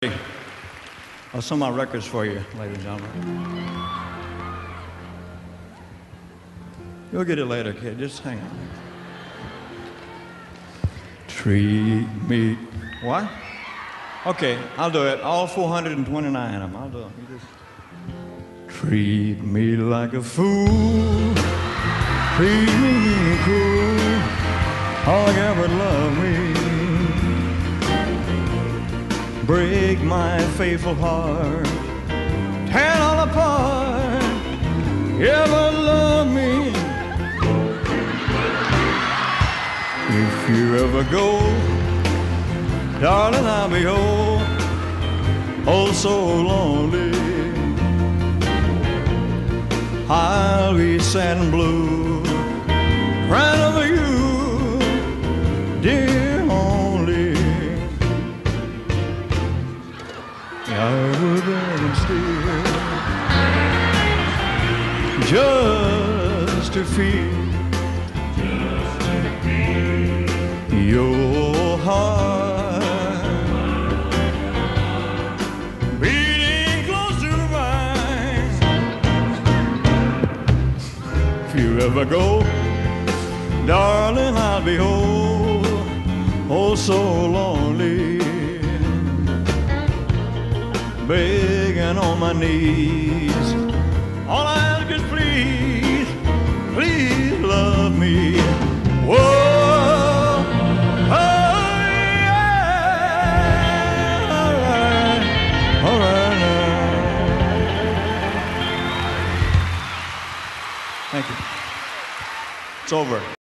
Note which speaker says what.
Speaker 1: Some of my records for you, ladies and gentlemen. You'll get it later, kid. Just hang on. Treat me. What? Okay, I'll do it. All 429 of them. I'll do them. You just treat me like a fool. Treat me cruel. All I ever love me. Break my faithful heart. Tear all apart. Ever love me. If you ever go, darling, I'll be oh so lonely. I'll be sad and blue, crying over you, dear only. I would beg and steal just to feel your heart beating close to mine. If you ever go, darling, I'll be oh so lonely, begging on my knees. All I ask is please, please love me. Whoa. Thank you. It's over.